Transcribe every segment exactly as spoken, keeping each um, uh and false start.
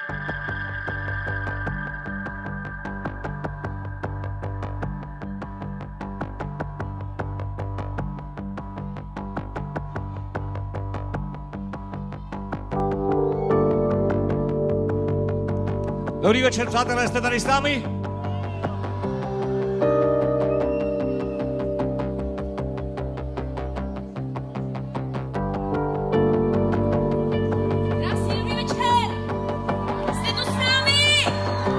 Dobrý večer, přátelé, jste tady s námi? Krásný dobrý večer! Jste tu s námi?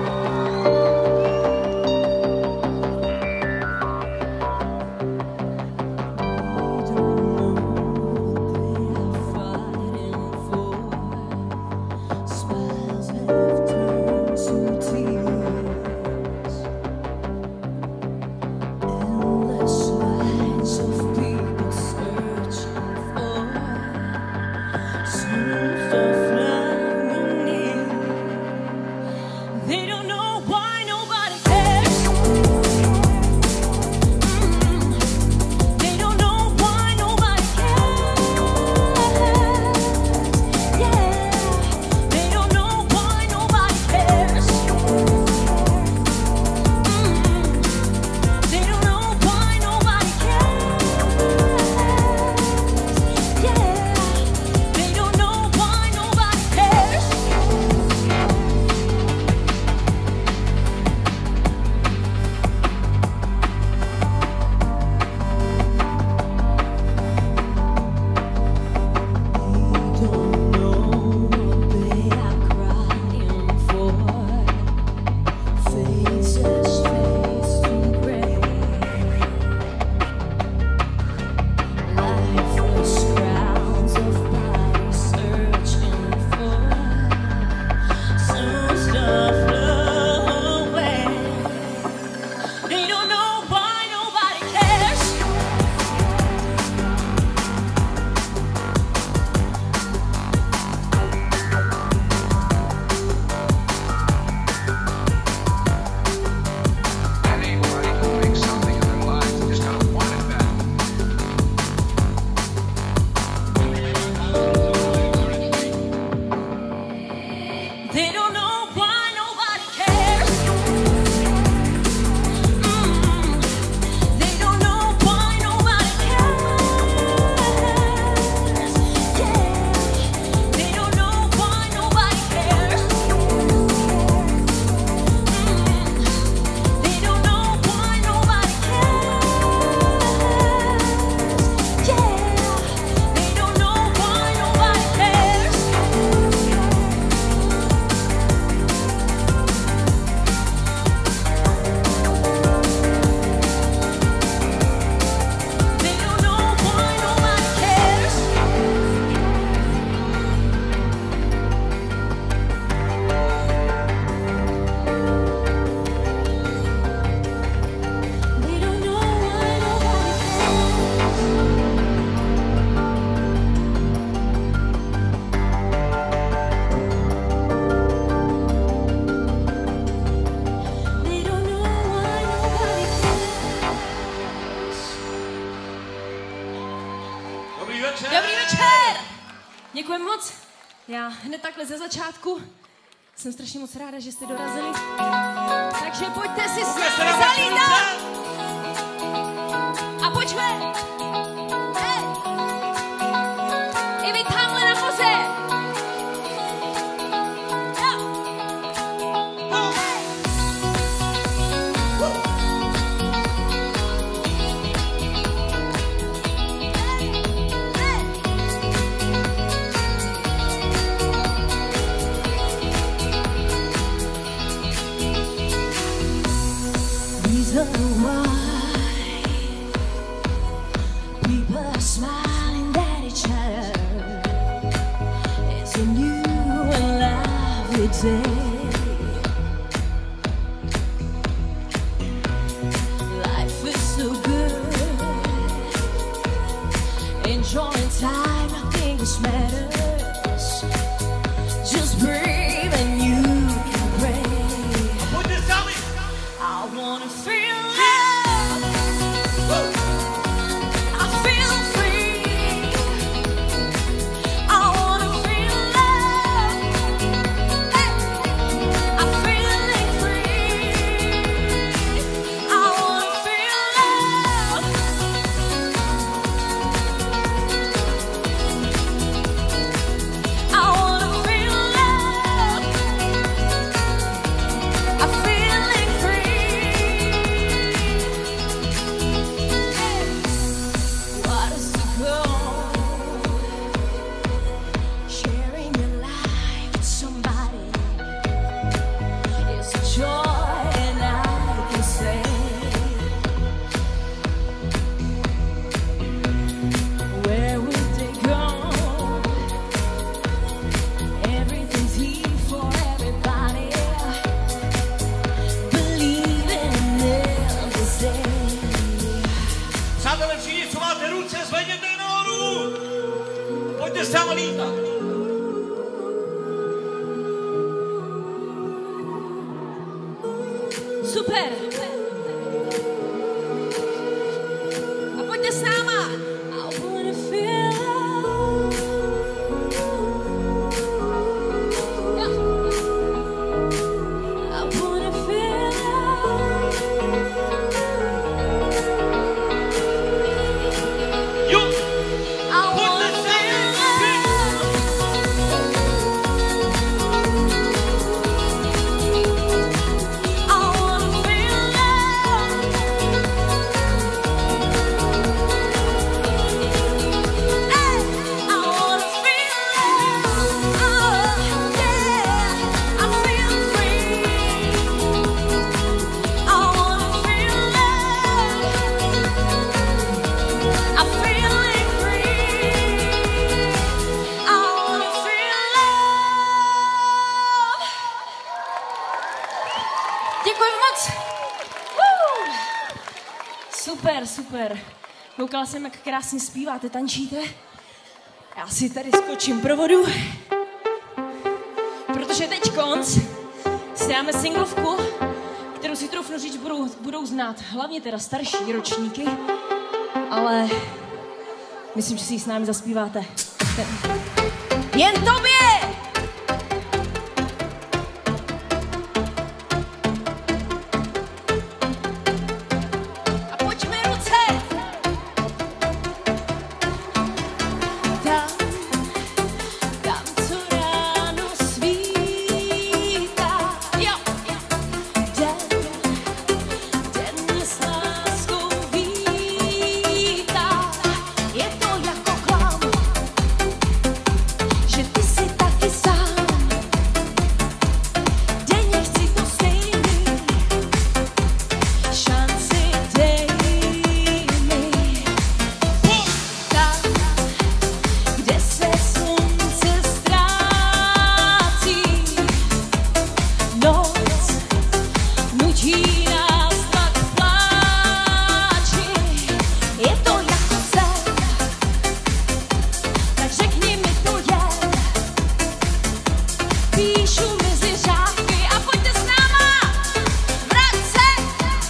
Dobrý večer! Děkujeme moc. Já hned takhle ze začátku jsem strašně moc ráda, že jste dorazili. Takže pojďte si s námi zalítat! A pojďme! Hej! I vy tamhle nahoře! Smiling at each other. It's a new and lively day. Life is so good. Enjoying time, nothing else matters. Just breathe and you can pray. I wanna feel love. I feel free. I wanna feel love. Hey. Pojďte sám lítat. Super. A pojďte s náma. I wanna feel love. Yeah. I wanna feel love. Jo. I wanna feel love. I wanna feel love. Hey, I wanna feel love. Oh, yeah, I feel free. I wanna feel love. I'm feeling free. I wanna feel love. Děkuji moc. Woo. Super, super. Koukala jsem, jak krásně zpíváte, tančíte. Já si tady skočím pro vodu. Protože teď konc si dáme singlovku, kterou si troufnu říct, budou, budou znát hlavně teda starší ročníky, ale myslím, že si ji s námi zaspíváte. Jen tobě! A pojďme ruce! Tam, tam, co ráno svítá. Jo, den, den mě s láskou vítá. Je to jako klam, že ty jsi taky sám. Denně chci to stejný, šanci dej mi. Tam, kde se slunce ztrácí, noc nutí nás tak k pláči. Je to jako sen, tak řekni mi to jen. Píšu mezi řádky a pojďte s náma, vracet.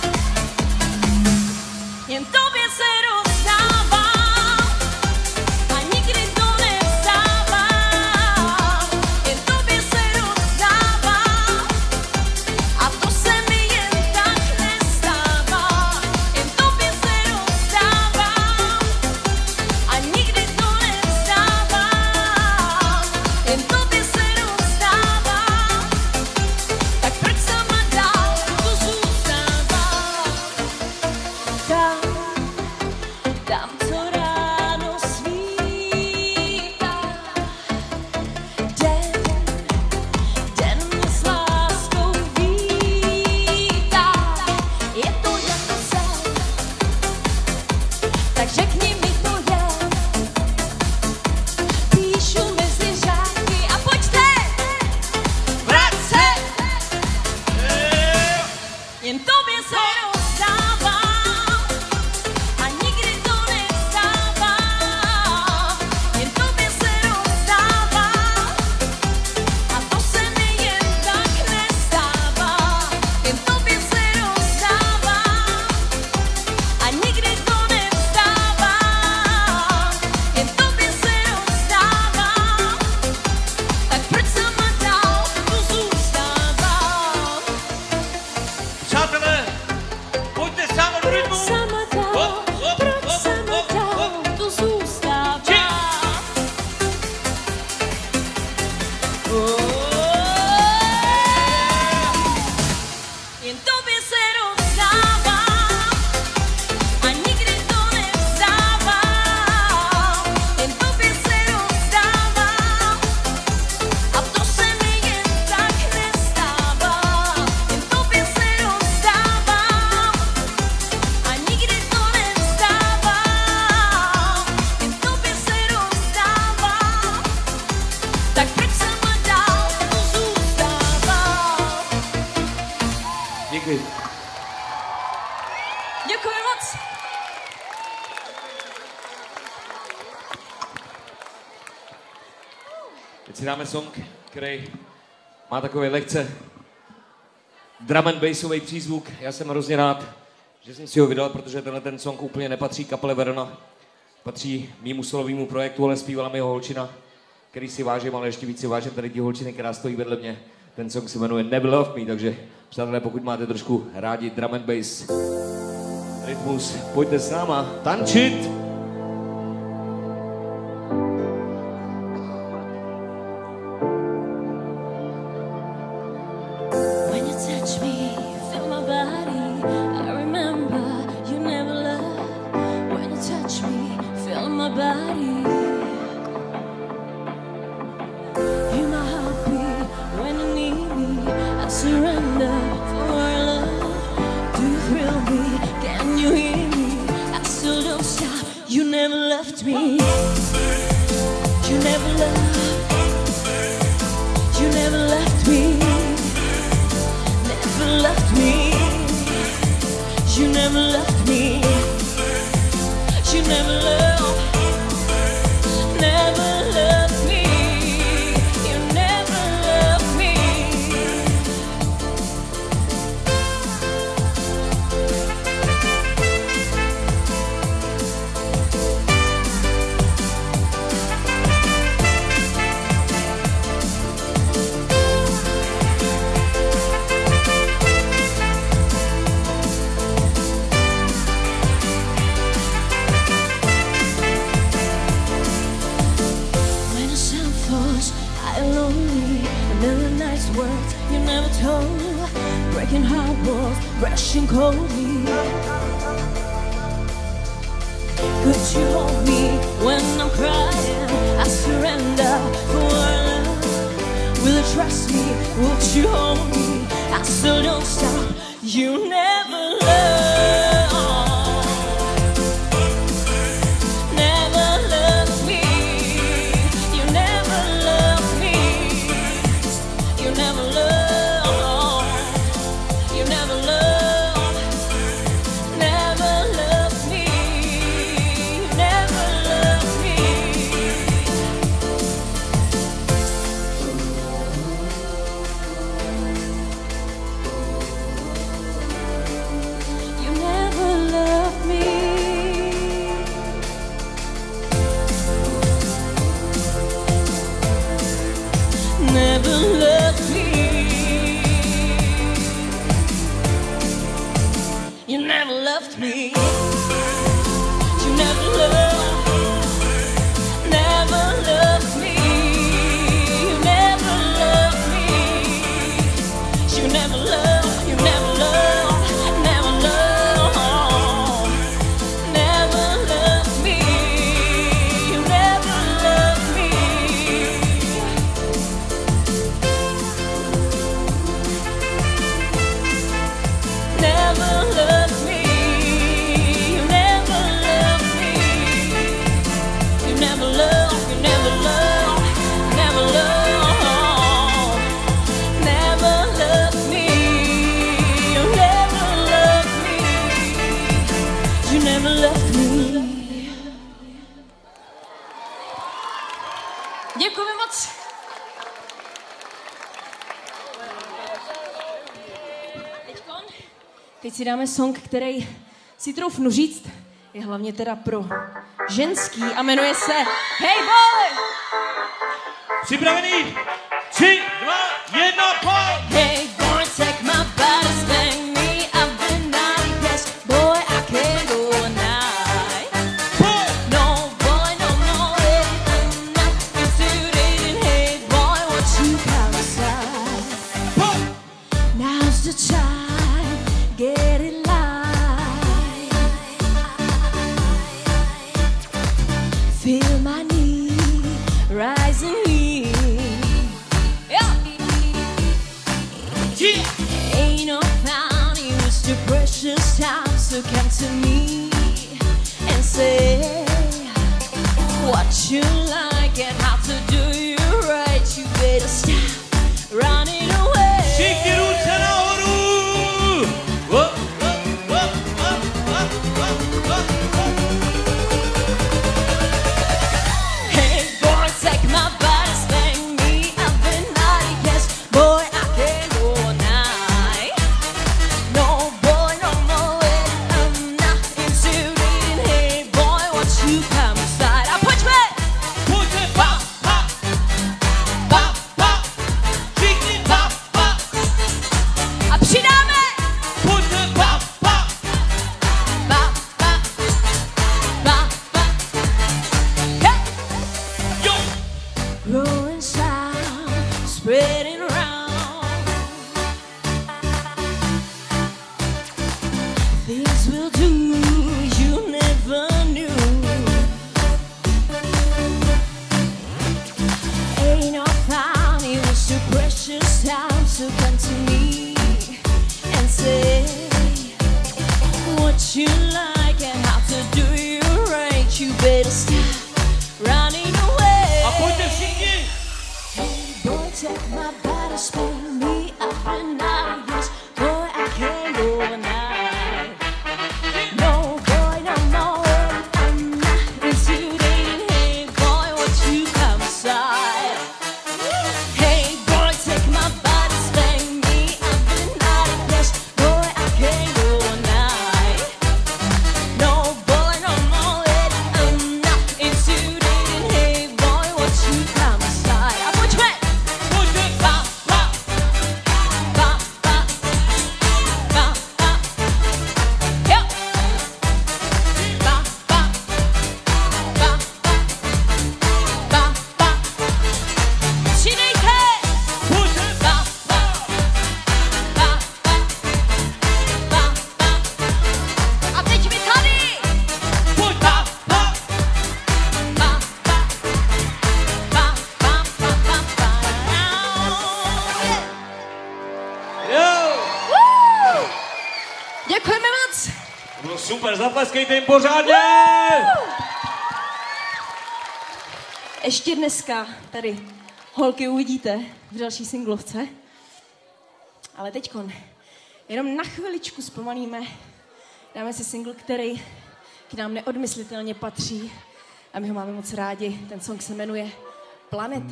Jen tobě se rozdávám a nikdy to nevzdávám. Jen tobě se rozdávám a to se mi jen tak nestává. Jen tobě se rozdávám a nikdy to nevzdávám. Jen tobě se rozdávám, tak proč sama dál tu zůstávám? Tam, tam, co ráno svítá. Den, den mě s láskou vítá. Je to jako sen, tak řekni mi to jen. Píšu mezi řádky a pojďte vracet. Jen tobě se rozdávám a nikdy to nevzdávám. Jen tobě se rozdávám a to se mi jen tak nestává. Jen tobě se rozdávám a nikdy to nevzdávám. Jen tobě se rozdávám, tak proč sama dál tu zůstávám? Přátelé, pojďte sám do rytmu. Sama dál, Hop, hop, proč hop, sama hop, dál hop. tu zůstávám? Jen tobě se rozdávám a nikdy to nevzdávám. Jen tobě se rozdávám a to se mi jen tak nestává. Jen tobě se rozdávám a nikdy to nevzdávám. Jen tobě se rozdávám, tak proč sama dál tu zůstávám? Děkuji. Děkuji moc. Teď si dáme song, který má takový lehce drum and bassový přízvuk. Já jsem hrozně rád, že jsem si ho vydal, protože tenhle ten song úplně nepatří kapele Verona. Patří mýmu solovému projektu, ale zpívala mi ho holčina, který si vážím, ale ještě víc si vážím tady tí holčiny, která stojí vedle mě. Ten song se jmenuje Never Love Me, takže přátelé, pokud máte trošku rádi drum and bass, rytmus, pojďte s náma tančit! Děkujeme moc. Teďkon, teď si dáme song, který si troufnu říct, je hlavně teda pro ženský a jmenuje se Hey Boy! Připravený? Tři, dva, jedna, pojď! Hey boy, take my body, spank me, I've been naughty, yes, boy, I can't go a night. No, boy, no, no, hey, nothing suited, hey boy, what you got inside? Now's the time, get it light. Feel my need, rising heat. Ain't no found you, it's your precious time, so come to me and say what you like and how to do you right. You better stop running away. Všichni ruce nahoru! Up, up, up, up, up, up, up. Hey boy, take my body, spank me, growing sound, spreading around. Things will do you never knew. Ain't no time, it was too precious time to come to me and say what you like and how to do you right. You better stop running away. A pojďte všichni! Boy, take my body, spin me up and out. Yes, boy, I can't go all night. No, boy, no more. I'm not into dating. Hey, boy, won't you come inside? Hey, boy, take my body, spin me up and out. Yes, boy, I can't go all night. No, boy, no more. I'm not into dating. Hey, boy, won't you come inside? I put you back. Ba, ba, ba, ba, ba, ba. Yo. Ba, ba, ba, ba, ba, ba. Činejte. Ba, ba, ba, ba, ba, ba. A teď vy tady. Ba, ba, ba, ba, ba, ba, ba, ba, ba. Jo! Woo! Děkujeme moc. To bylo super, zatleskejte jim pořádně! Ještě dneska tady holky uvidíte v další singlovce. Ale teďkon jenom na chviličku zpomalíme. Dáme si single, který k nám neodmyslitelně patří. A my ho máme moc rádi. Ten song se jmenuje Planeta.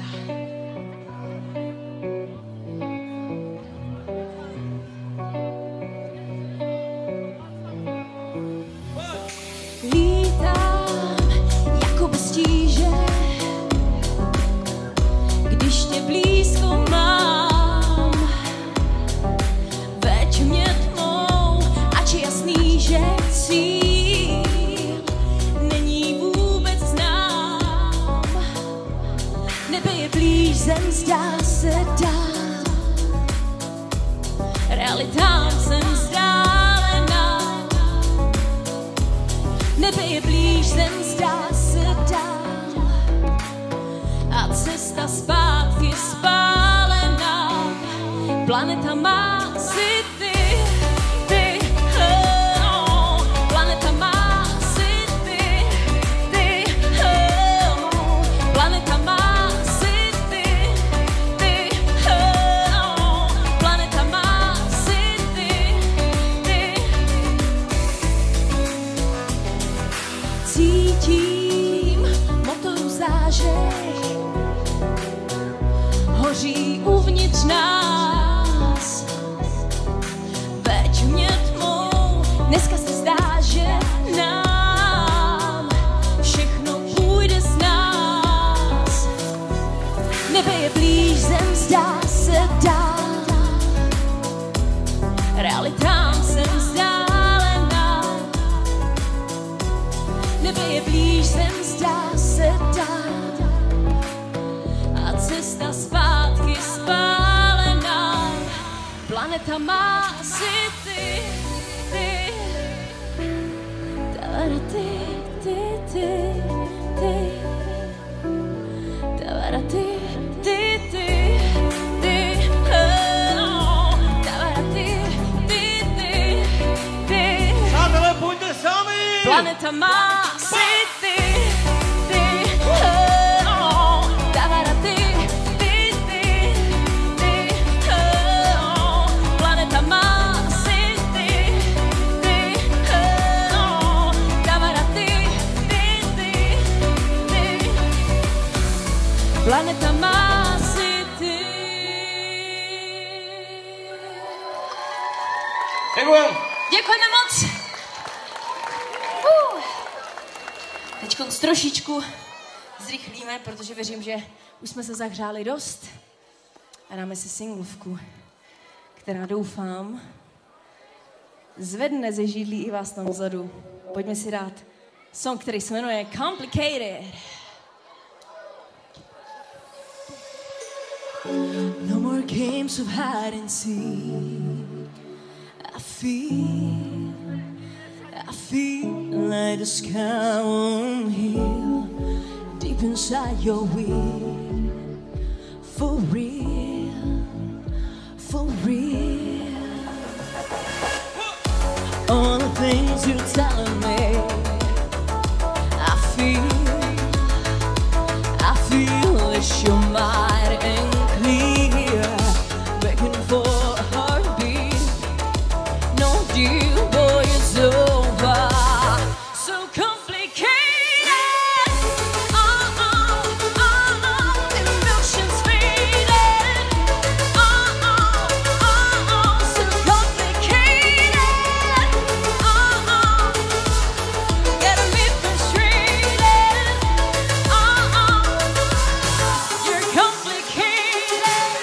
Lítám jako bez tíže, když tě blízko mám. Veď mě tmou, ač je jasný, že cíl není vůbec znám. Nebe je blíž, zem zdá se dál. Realitám jsem vzdálená. Nebe je blíž, zem zdá se dál. A cesta zpátky spálená. Planeta má si ty, ty, oh. Planeta má si ty, ty, oh. Planeta má si ty, ty, oh. Planeta má si ty, ty. Cítím motoru zářej, hoří uvnitř nás. Veď mě tmou, dneska se zdá, že nám všechno půjde z nás. Nebe je blíž, zem zdá se dál. Realitám jsem vzdálená. Nebe je blíž, zem zdá se dál. A cesta zpátky spálená. Planeta má si ty, ty. Tavara ty, ty, ty, ty. Tavara ty, ty, ty, ty. Oh, tavara ty, ty, ty, ty. Přátelé, pojďte sami! Planeta má si ty, ty, oh, tavara ty, ty, ty, ty, oh, planeta má si ty, ty, oh, tavara ty, ty, ty, ty, planeta má si ty. Děkujem! Děkujeme moc. Uh. Teď trošičku zrychlíme, protože věřím, že už jsme se zahřáli dost. A dáme si singlovku, která doufám zvedne ze židlí i vás tam vzadu. Pojďme si dát song, který se jmenuje Complicated. No more games of hide and seek. I feel, I feel like the sky won't heal deep inside your will. For real, for real. All the things you're telling me, I feel, I feel it's your mind and clear, begging for a heartbeat. No deal, boy, it's over. So complicated. Oh, oh, oh, oh, emotions faded. Oh, oh, oh, oh, so complicated. Oh, oh, getting me frustrated. Oh, oh, you're complicated.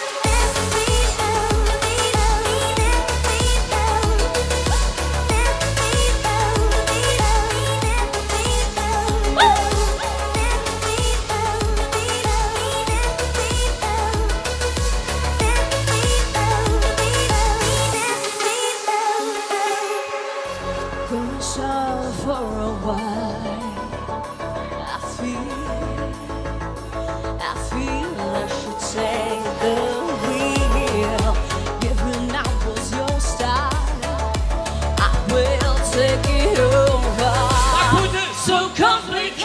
Going sour for a while. I feel, I feel I should take the wheel. Giving out was your style. I will take it over. So complicated.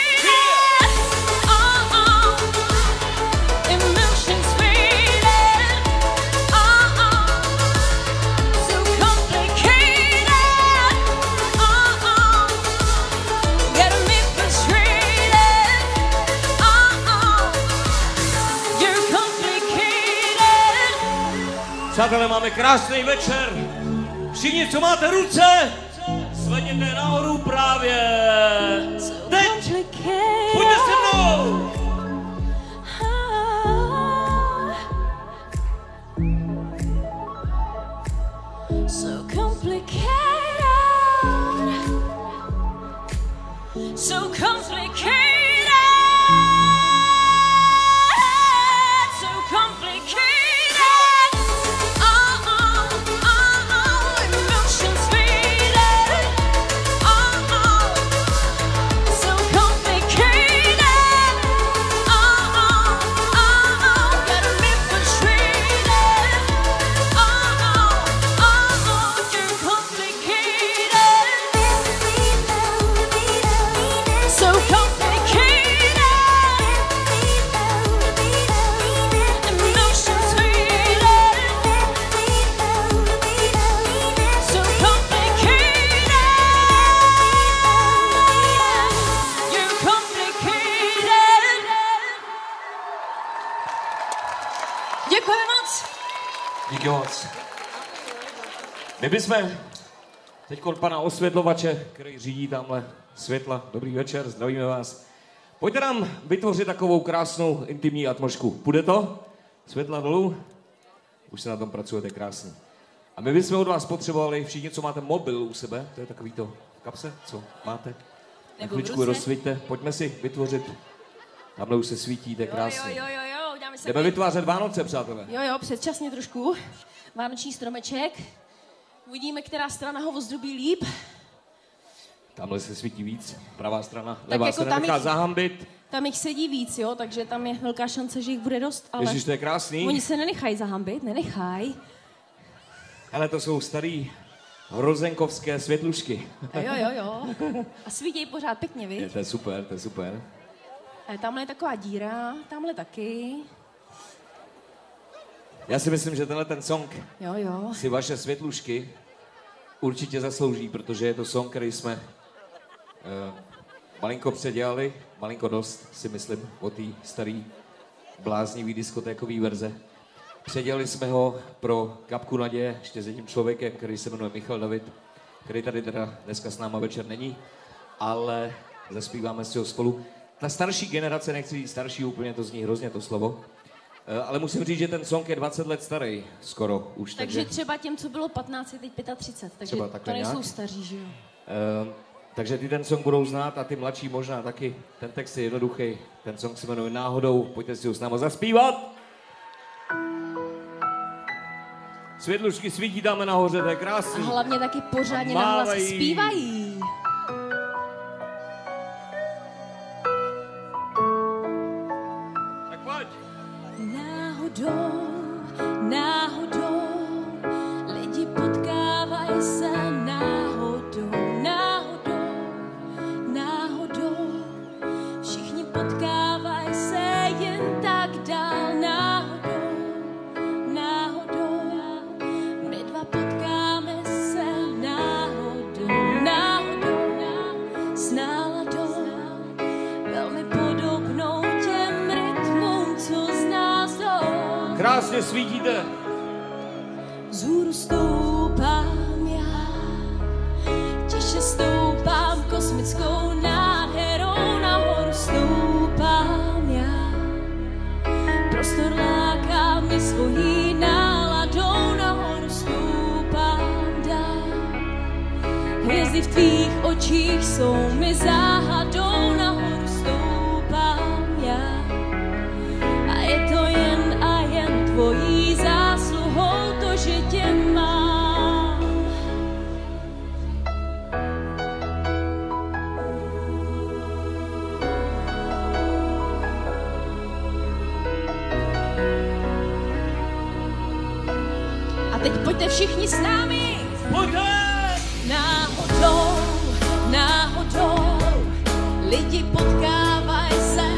Oh, oh, emotions faded. Oh, oh, so complicated. Oh, oh, getting me frustrated. Oh, oh, you're complicated. Přátelé, máme krásný večer. Všichni, co máte ruce, zvedněte nahoru právě. Teď! Complicated. Pojďte se mnou! So complicated. So complicated. So complicated. Oh, oh, oh, oh, emotions faded. Oh, oh, so complicated. Oh, oh, oh, oh, getting me frustrated. Oh, oh, oh, oh, you're complicated. So complicated. Emotions faded. So complicated. You're complicated. Děkujeme moc. Díky moc. My bychom teď pana osvětlovače, který řídí tamhle světla. Dobrý večer, zdravíme vás. Pojďte nám vytvořit takovou krásnou intimní atmosféru. Půjde to? Světla dolů? Už se na tom pracujete krásně. A my bychom od vás potřebovali, všichni, co máte mobil u sebe, to je takový to v kapse, co máte? Na Nebo v chvíličku ruce. rozsvíťte, pojďme si vytvořit. Tamhle už se svítí, to je Jo, krásný. jo, jo, jo, dáme se. Jdeme vytvářet Vánoce, přátelé. Jo, jo, předčasně trošku. Vánoční stromeček. Uvidíme, která strana ho ozdobí líp. Tamhle se svítí víc, pravá strana, levá jako se tam nenechá jich- zahambit. Tam jich sedí víc, jo, takže tam je velká šance, že jich bude dost, ale Ježiš, to je krásný. oni se nenechají zahambit, nenechají. Ale to jsou starý hrozenkovské světlušky. Jo, jo, jo. A svítějí pořád pěkně, Je, viď? to je super, to je super. A tamhle je taková díra, tamhle taky. Já si myslím, že tenhle ten song Jo, jo. si vaše světlušky určitě zaslouží, protože je to song, který jsme uh, malinko předělali, malinko dost, si myslím, o té starý bláznivý diskotékový verze. Předělali jsme ho pro Kapku naděje, ještě s jedním člověkem, který se jmenuje Michal David, který tady teda dneska s náma večer není, ale zaspíváme si ho spolu. Ta starší generace, nechci říct starší úplně, to zní hrozně to slovo, eh, ale musím říct, že ten song je dvacet let starý, skoro už. Takže třeba těm, co bylo patnáct, je teď třicet pět, takže Třeba to takhle nejsou nějak. staří, že jo? Eh, takže ty ten song budou znát a ty mladší možná taky. Ten text je jednoduchý, ten song se jmenuje Náhodou, pojďte si ho s náma zaspívat. Světlušky svítí dáme nahoře, to je A krásný. hlavně taky pořádně A nahlas mávají. zpívají. Tak pojď. Náhodou, náhodou, lidi potkávají se náhodou, náhodou, náhodou, všichni potkávají se jen tak dál, náhodou, náhodou, my dva potkáme se náhodou, náhodou, s náladou, velmi podobnou těm rytmům, co z nás jdou. Krásně svítíte. Vzhůru stoupám já, tiše stoupám kosmickou nádherou, nahoru stoupám já. Prostor láká mě svojí náladou, nahoru stoupám dál. Hvězdy v tvých očích jsou mi záhadou, nahoru stoupám já. A je to jen a jen tvojí zásluhou to, že tě mám. A teď pojďte všichni s námi. Pojďte! Náhodou, náhodou, lidi potkávají se.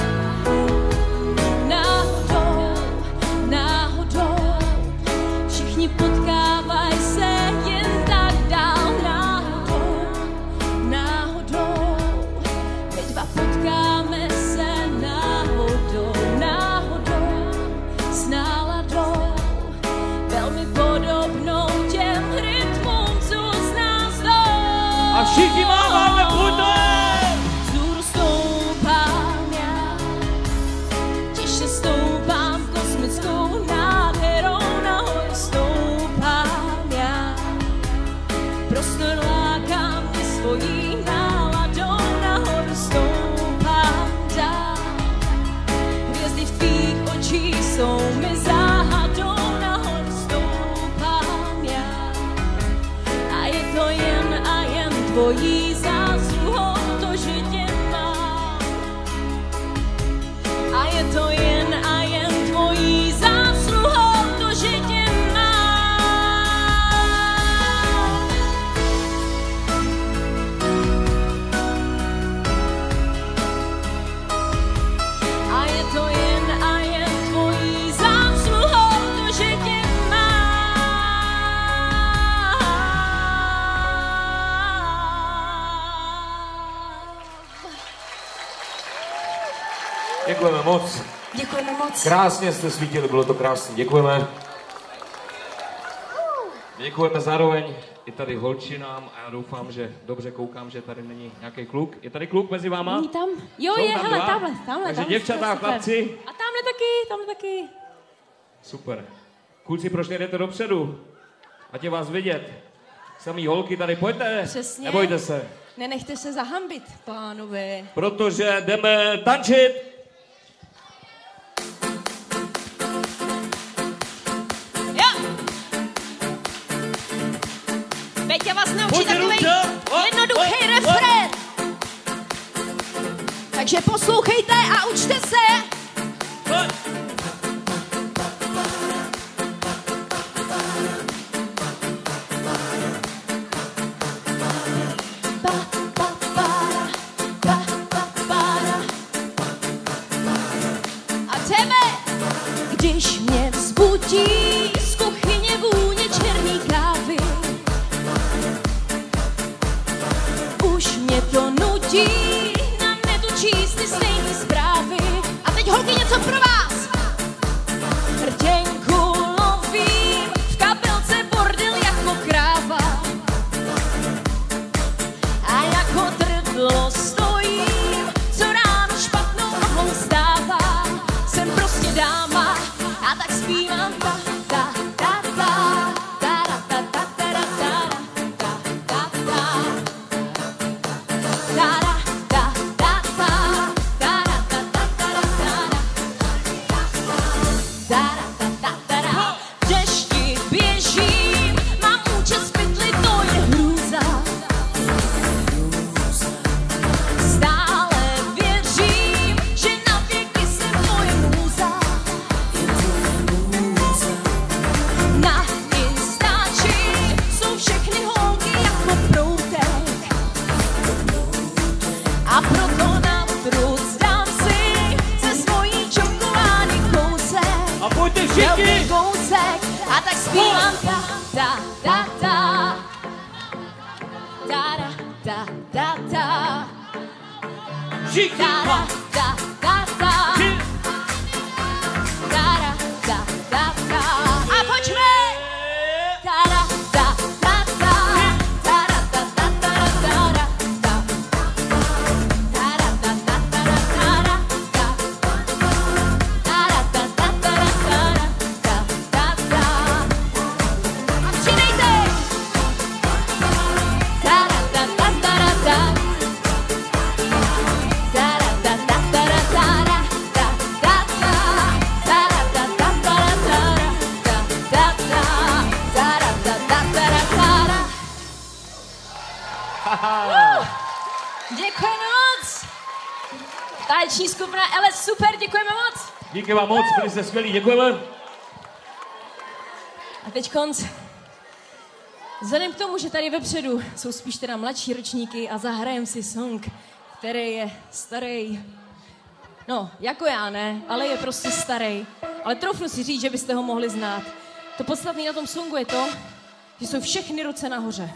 Náhodou, náhodou, všichni potkávají se jen tak dál. Náhodou, náhodou, my dva potkáme se náhodou, náhodou, s náladou, velmi podobnou těm rytmům, co z nás jdou. A všichni máváme, pojďte! Vzhůru stoupám já, tiše stoupám kosmickou nádherou, nahoru stoupám já. Prostor láká mě svojí náladou, nahoru stoupám dál. Hvězdy v tvých očích jsou mi záhadou, nahoru stoupám já. A je to jen a jen tvojí zásluhou to, že tě mám. A je to jen a jen tvojí zásluhou to, že tě mám. A je to jen a jen tvojí zásluhou to, že tě mám. Děkujeme moc. Děkujeme moc. Krásně jste svítili, bylo to krásné. Děkujeme. Děkujeme zároveň i tady holčinám a já doufám, že dobře koukám, že tady není nějaký kluk. Je tady kluk mezi váma? Není tam? Jo, Jsou je, tam hele, dva? tamhle, tamhle. Takže tamhle, děvčata a super. chlapci. A tamhle taky, tamhle taky. Super. Kluci, proč nejdete dopředu? Ať je vás vidět. Samý holky tady, pojďte. Přesně. Nebojte se. Nenechte se zahambit, pánové. Protože jdeme tančit. Jo! Peťa vás naučí Pojďte takovej ruce. O, jednoduchý o, o. refrén. Takže poslouchejte a učte se. Pojď. Pa, pa, para, pa, pa, para. A tebe, když mě vzbudí z kuchyně vůně černý kávy, už mě to nutí na netu číst ty stejný zprávy. A teď holky něco pro vás. Rtěnku lovím, v kabelce bordel jako kráva. A jako trdlo stojím, co ráno špatnou nohou stává. Jsem prostě dáma a tak zpívám ta ta ta ta ta ta ta ta ta ta ta ta ta ta. V dešti běží velký kousek a tak zpívám ta, ta, ta, ta. Ta, ta, ta, ta. Všichni Ta, ta, ta, ta. Ta, ta, ta, ta. A pojďme! Ta, ta, ta, ta. Ta, ta, ta, ta, ta, ta. Ta, ta, ta, ta, ta, ta. Ta, ta, ta, ta, ta, ta, ta. A přidejte! Ta, ta, ta, ta, ta. Děkujeme moc! Taneční skupina L S, super, děkujeme moc! Díky vám moc, byli jste skvělí, děkujeme. A teď konc. Vzhledem k tomu, že tady vepředu jsou spíš teda mladší ročníky a zahrajem si song, který je starý. No, jako já ne, ale je prostě starý. Ale troufnu si říct, že byste ho mohli znát. To podstatné na tom songu je to, že jsou všechny ruce nahoře.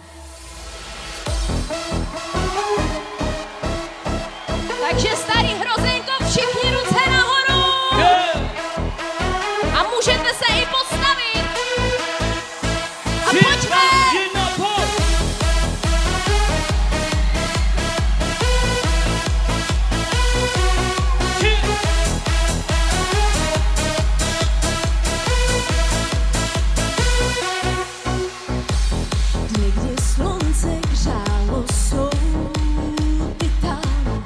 Takže starý hrozenko, všichni ruce nahoru! A můžete se i postavit! A pojďme! Někdy slunce hřálo soudy tam,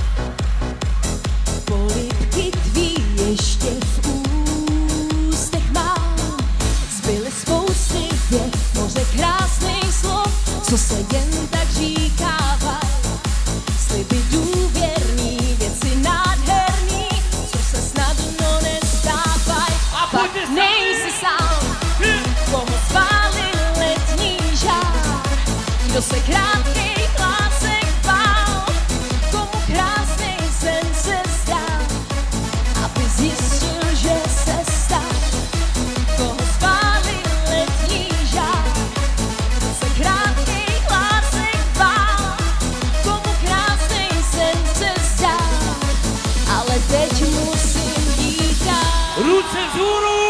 polibky tví ještě v ústech mám. Zbyly spousty vět, moře krásných slov, co se jen tak říkávaj. Sliby důvěrný, věci nádherný, co se snadno nestávaj. A Pak pojďte nejsi sám, koho spálil letní žár. Kdo se krátkých lásek bál, komu krásný sen se zdál, aby zjistil, že se stal. Koho spálil letní žár. Kdo se krátkých lásek bál, komu krásný sen se zdál. Ale teď musím jít dál. Ruce vzhůru!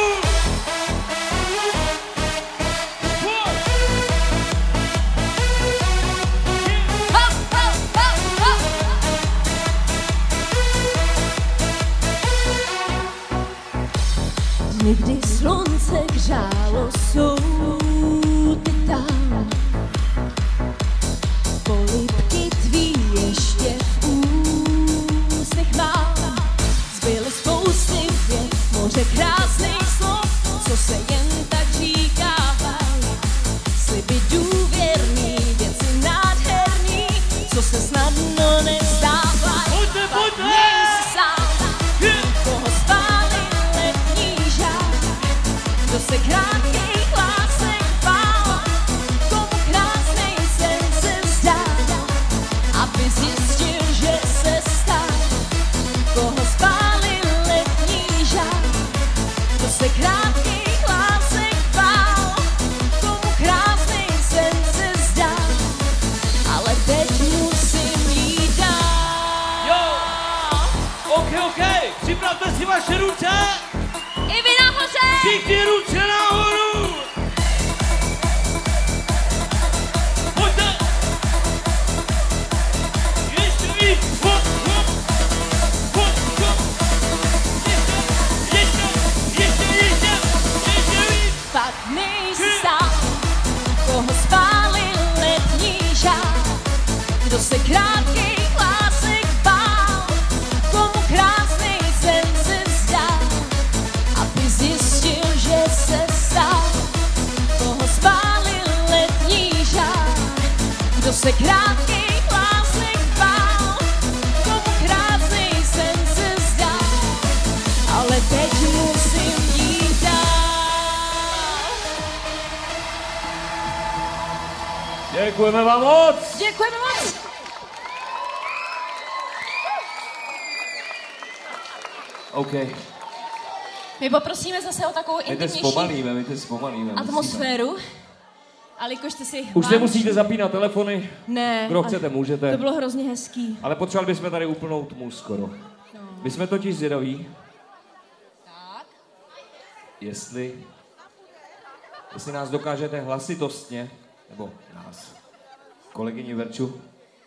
Hop, hop, hop, hop. Někdy slunce hřálo soudy tam, polibky tví ještě v ústech mám. Zbyly spousty vět, moře krásných slov, co se jen tak říkávaj. Sliby důvěrný, věci nádherný, co se snadno nestávaj. Pojďte, Pak pojďte! nejsi sám, koho spálil letní žár. Kdo se krátkých lásek bál, komu krásnej sen se zdál, aby zjistil, že se stal. Koho spálil letní žár. Kdo se krátkých lásek bál, komu krásnej sen se zdál. Ale teď musím jít dál. Jo! OK, OK, připravte si vaše ruce! I vy nahoře! Všichni ruce nahoru! Pojďte! Ještě víc! Hop, hop! Hop, hop! Ještě, ještě, ještě, ještě, ještě víc! Pak nejsi sám, koho spálil letní žár. Kdo se krátkých lásek bál, komu krásnej sen se zdál, aby zjistil, že se stal. Koho spálil letní žár. Kdo se krátkých lásek bál, komu krásnej sen se zdál. Ale teď musím jít dál. Děkujeme vám moc! Děkujeme moc! OK. My poprosíme zase o takovou My to intimnější zpomalíme, my to zpomalíme. atmosféru. Ale jakož jste si... Už vám- nemusíte zapínat telefony, Ne. kdo ale chcete, můžete. To bylo hrozně hezký. Ale potřebovali bychom tady úplnou tmu skoro. No. My jsme totiž zvědaví, Tak. jestli, jestli nás dokážete hlasitostně, nebo nás, kolegyni Verču,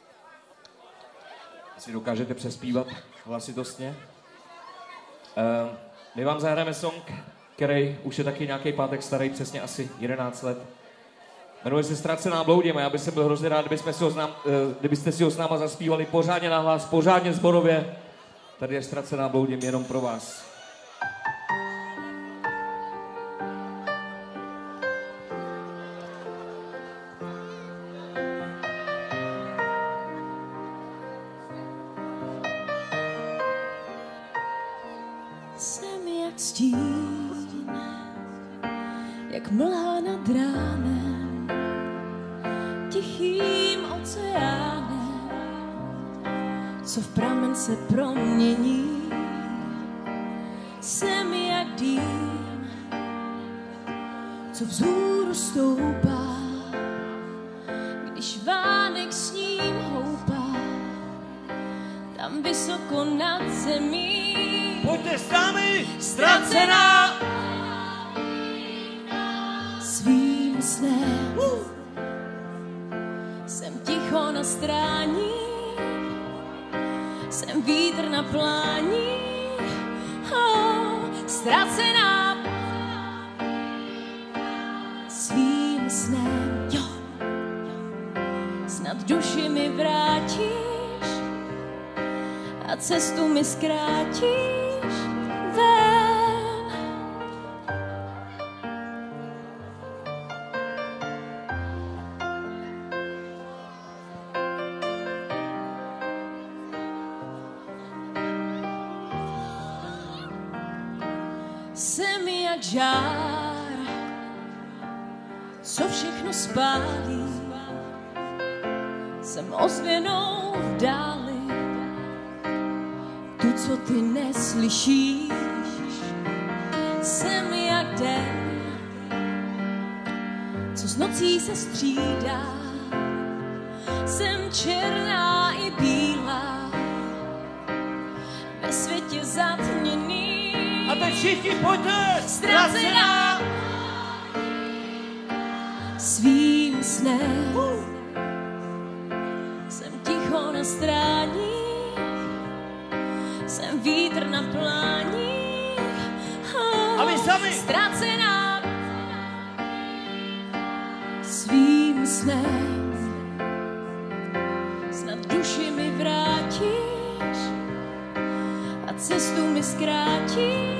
jestli dokážete přespívat hlasitostně. Uh, my vám zahrajeme song, který už je taky nějaký pátek starý, přesně asi jedenáct let. Jmenuje se Ztracená bloudím a já bych se byl hrozně rád, kdybyste si ho, znám, uh, kdybyste si ho s náma zaspívali pořádně nahlas, pořádně zborově. Tady je Ztracená bloudím jenom pro vás. Jsem jak stín, jak mlha nad ránem, tichým oceánem, co v pramen se promění. Jsem jak dým, co vzhůru stoupá, když vánek s ním houpá, tam vysoko nad zemí. Pojďte s námi, Ztracená svým snem. Uh. Jsem ticho na strání, jsem vítr na plání. Oh, ztracená svým snem. Jo. Snad duši mi vrátíš a cestu mi zkrátíš. Jsem jak žár, co všechno spálí. Jsem ozvěnou v dáli, tu, co ty neslyšíš. Jsem jak den, co s nocí se střídá. Jsem černá i bílá, ve světě zatměný. A teď všichni pojďte! Ztracená svým snem. Uh. Jsem ticho na stráních, jsem vítr na pláních. Oh. A vy sami! Ztracená svým snem. Snad duši mi vrátíš a cestu mi zkrátíš.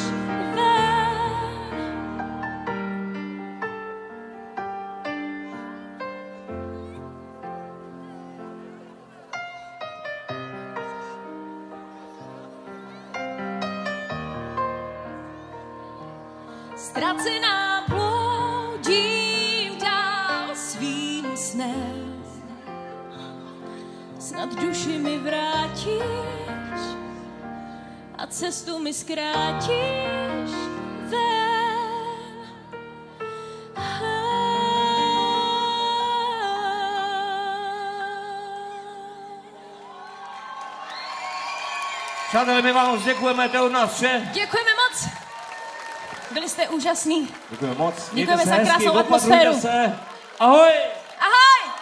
Ztracená bloudím dál svým snem. Snad duši mi vrátíš a cestu mi zkrátíš ven. Přátelé, my vám moc děkujeme, to je od nás vše. Děkujeme moc. Byli jste úžasný. Děkujeme moc. Děkujeme Mějte za se hezky, krásnou opatrujte atmosféru. se. Ahoj! Ahoj!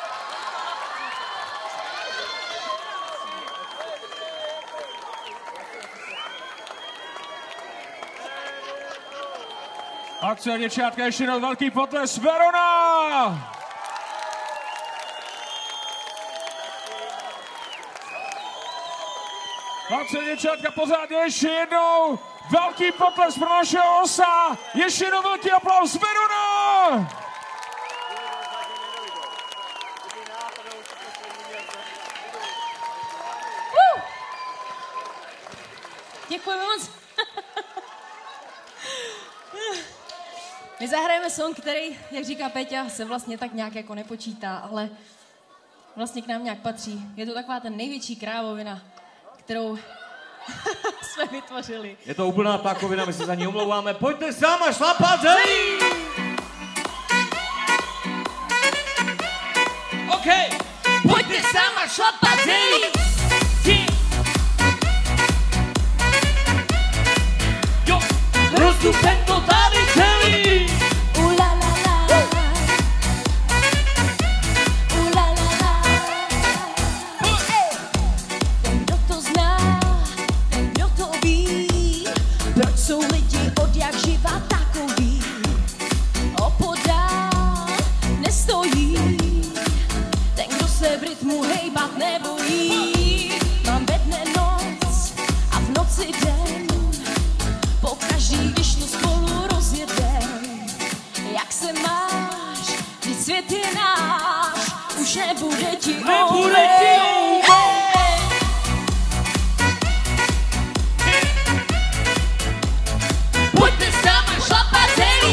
Akce, děvčátka, ještě jednou velký potles, Verona! Akce, děvčátka, pořád ještě jednou velký potles pro našeho osa! Ještě jednou velký aplaus, Verona! Uh! Děkujeme moc. My zahrajeme song, který, jak říká Peťa, se vlastně tak nějak jako nepočítá, ale vlastně k nám nějak patří. Je to taková ta největší krávovina, kterou jsme jsme vytvořili. Je to úplná ptákovina, my se za ní omlouváme. Pojďte sama šlapat zelí! OK! Pojďte sama šlapat zelí! Jo! Rozdupem to tady celý! Jsou lidi od jak živa takový, opodál nestojí, ten, kdo se v rytmu hejbat nebojí. Mám ve dne noc a v noci den, pokaždý, když to spolu rozjedem. Jak se máš, vždyť svět je náš, už nebude ti Nebude ti Pojďte sama šlapat celý,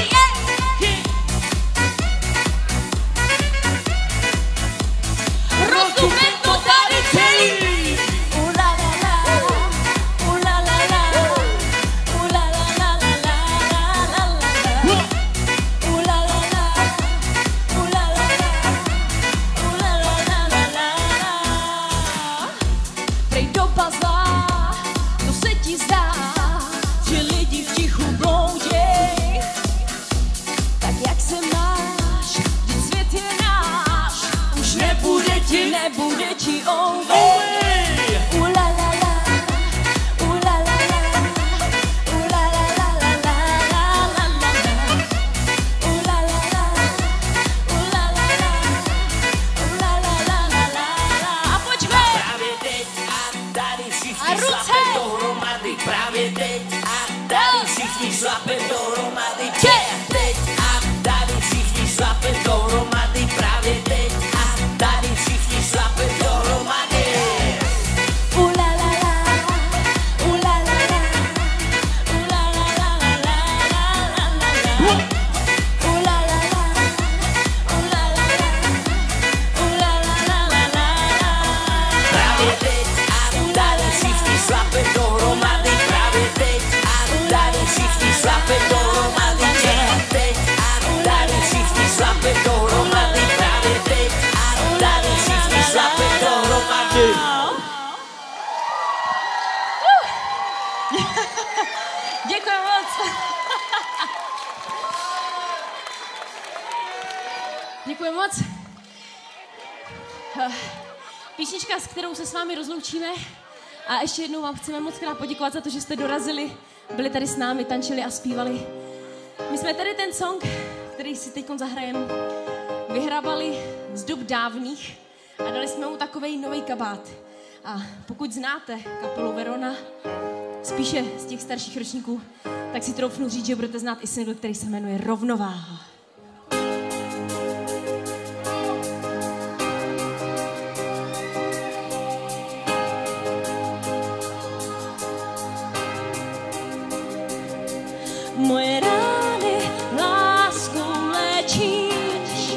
rozdupem to tady celý. Ula la la, ula la la, ula la la la la la la. Ula la la, ula la la, ula la la la la. Prej doba zlá, to se ti zdá, že lidi v tichu blouděj. Tak jak se máš, vždyť svět je náš, už nebude ti, nebude ti ovej. Ula la la, ula la la, ula la la la la la la la. Ula la la, ula la la, ula la la la la la. A pojďme! Právě teď a tady A všichni ruce! šlapem dohromady. Právě teď a tady všichni šlapem dohromady. Že? Teď a tady všichni šlapem dohromady. Právě teď a tady všichni šlapem dohromady. Ula la la, ula la la, ula la la la la la la la. Ula la la, ula la la, ula la la la la la. Právě teď a tady všichni šlapem dohromady. Právě teď a tady všichni šlapem dohromady. Teď a tady všichni šlapem dohromady. Právě teď a tady všichni šlapem dohromady. Děkuji moc. Děkuji moc. Eh, Písnička, s kterou se s vámi rozloučíme. A ještě jednou vám chceme moc krát poděkovat za to, že jste dorazili, byli tady s námi, tančili a zpívali. My jsme tady ten song, který si teď zahrajeme, vyhrabali z dob dávných a dali jsme mu takovej nový kabát. A pokud znáte kapelu Verona, spíše z těch starších ročníků, tak si troufnu říct, že budete znát i single, který se jmenuje Rovnováha. Moje rány láskou léčíš,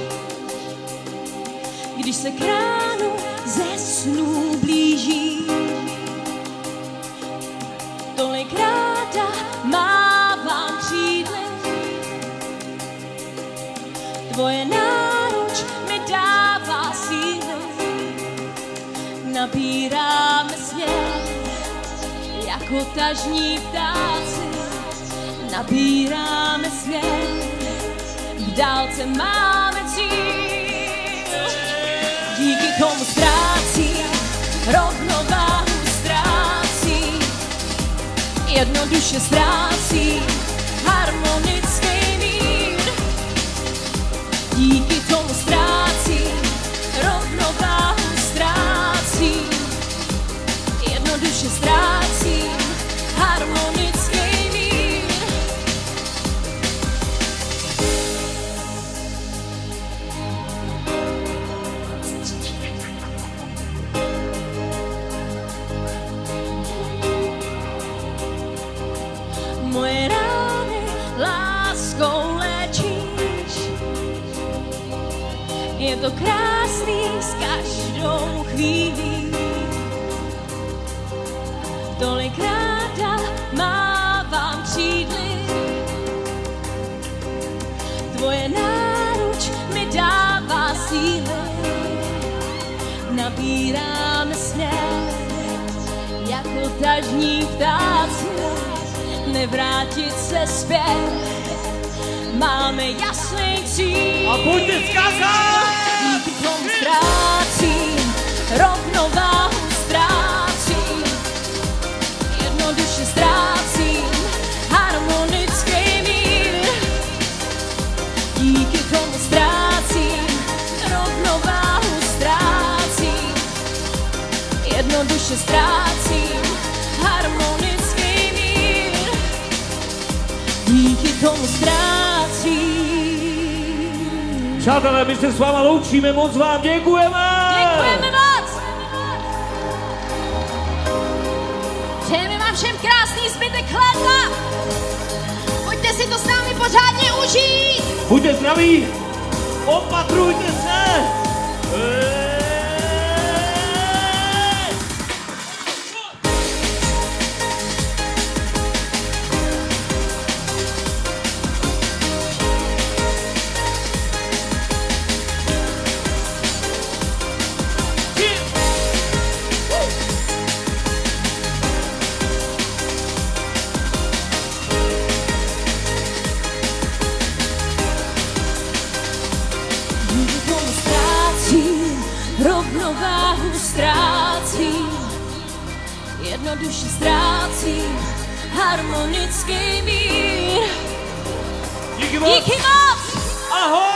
když se k ránu ze snů blíží. Tolikrát mávám křídly, tvoje náruč mi dává síly. Nabíráme svět jako tažní ptáci. Nabíráme svět, v dálce máme cíl. Díky tomu ztrácím, rovnováhu ztrácím, jednoduše ztrácím harmonický mír. Díky tomu ztrácím, rovnováhu ztrácím, jednoduše ztrácím harmonický mír. Moje rány láskou léčíš, je to krásný s každou chvílí. Tolikrát ubíráme směr, jako tažní ptáci, nevrátit se zpět. Máme jasný cíl. A pojďte zkazat! Díky tomu ztrácím, rovnováhu ztrácím, jednoduše ztrácím harmonický mír. Díky tomu ztrácím, rovnováhu ztrácím, jednoduše ztrácím harmonický mír. Díky tomu ztrácím. Přátelé, my se s váma loučíme, moc vám děkujeme! Děkujeme moc! Přejeme vám všem krásný zbytek léta! Pojďte si to s námi pořádně užít! Buďte zdraví! Opatrujte se! Eee! Rovnováhu ztrácím, jednoduše ztrácím harmonický mír. Díky moc! Díky moc! Ahoj!